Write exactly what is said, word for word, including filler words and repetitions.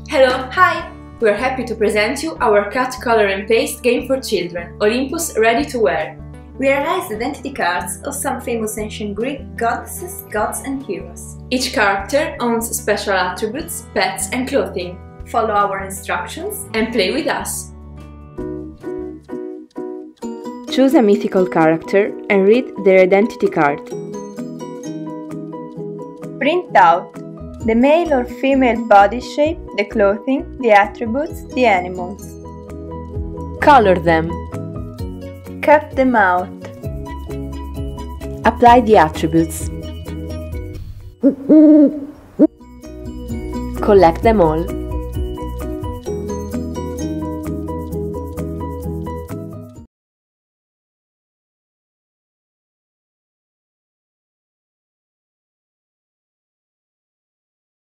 Hello! Hi! We're happy to present you our cut, color and paste game for children, Olympus Ready to Wear. We realized identity cards of some famous ancient Greek goddesses, gods and heroes. Each character owns special attributes, pets and clothing. Follow our instructions and play with us. Choose a mythical character and read their identity card. Print out the male or female body shape, the clothing, the attributes, the animals. Color them. Cut them out. Apply the attributes. Collect them all.